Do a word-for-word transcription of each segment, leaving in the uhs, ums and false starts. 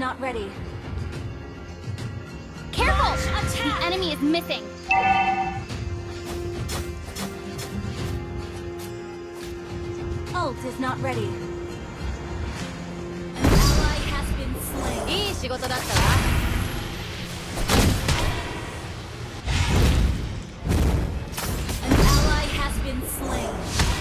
not ready. Careful! The enemy is missing. Ult is not ready. An ally has been slain. いい仕事だったわ。An ally has been slain.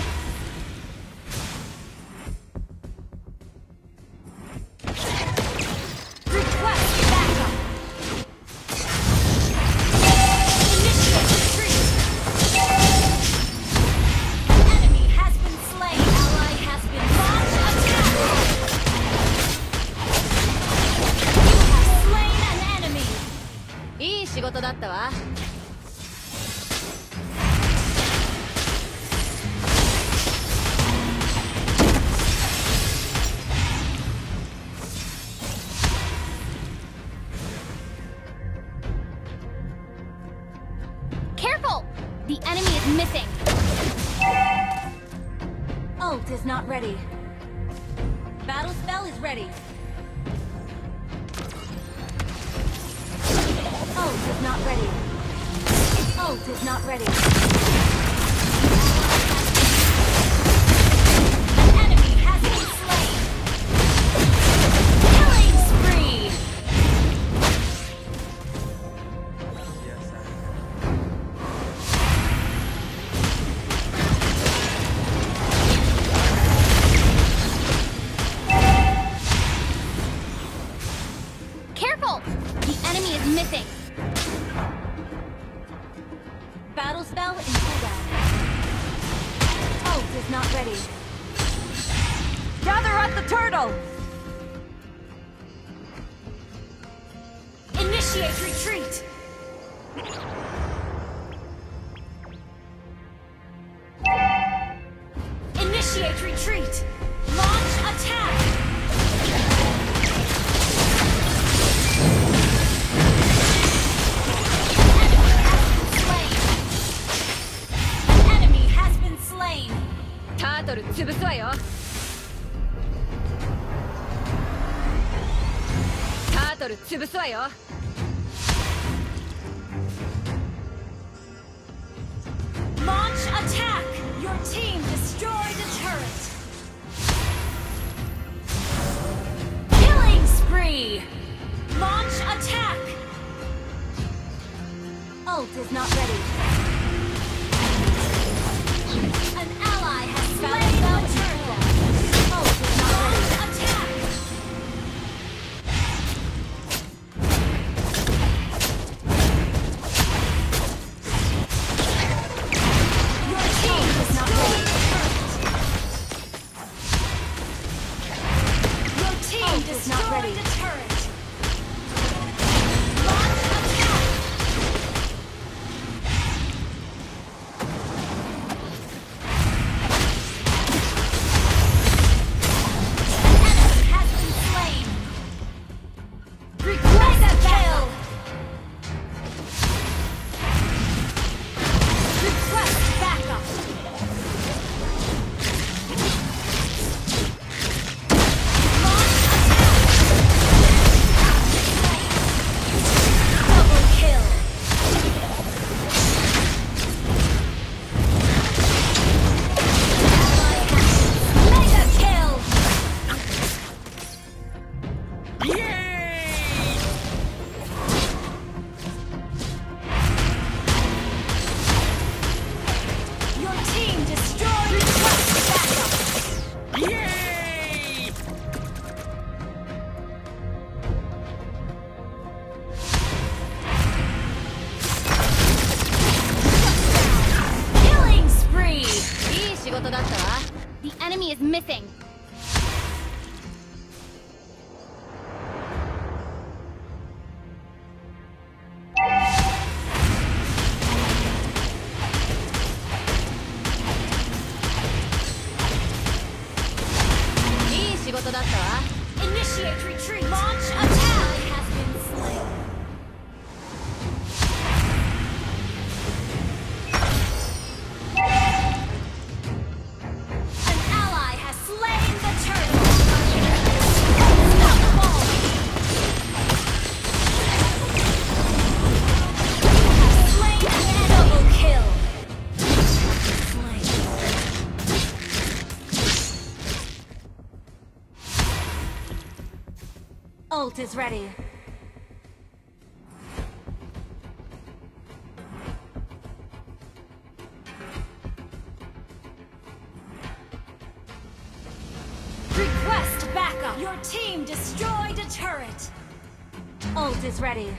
Careful! The enemy is missing. Ult is not ready. Battle spell is ready. Ult is not ready. Ult is not ready. An enemy has been slain. Killing spree. Careful! The enemy is missing. Battle spell in cooldown. Ult is not ready. Gather at the turtle! Initiate retreat! Initiate retreat! Launch attack! Turtle 潰すわよ。タートル潰すわよ。Launch attack! Your team destroyed a turret. Killing spree! Launch attack! Ult is not ready. An ally has slain the turtle. Ult is not ready. Attack! Your team is not ready. Your team destroyed the turret. Launch attack! The enemy is missing. Initiate retreat. Launch attack has been slain. An ally has slain. Ult is ready. Request backup! Your team destroyed a turret! Ult is ready.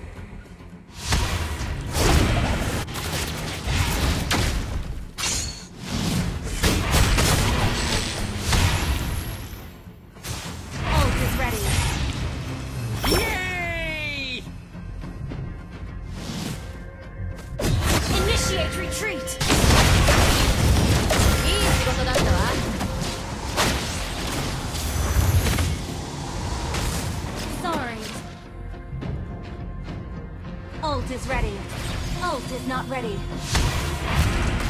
Ult is ready. Yay! Initiate retreat! いい仕事だったわ。 Sorry. Ult is ready. Ult is not ready.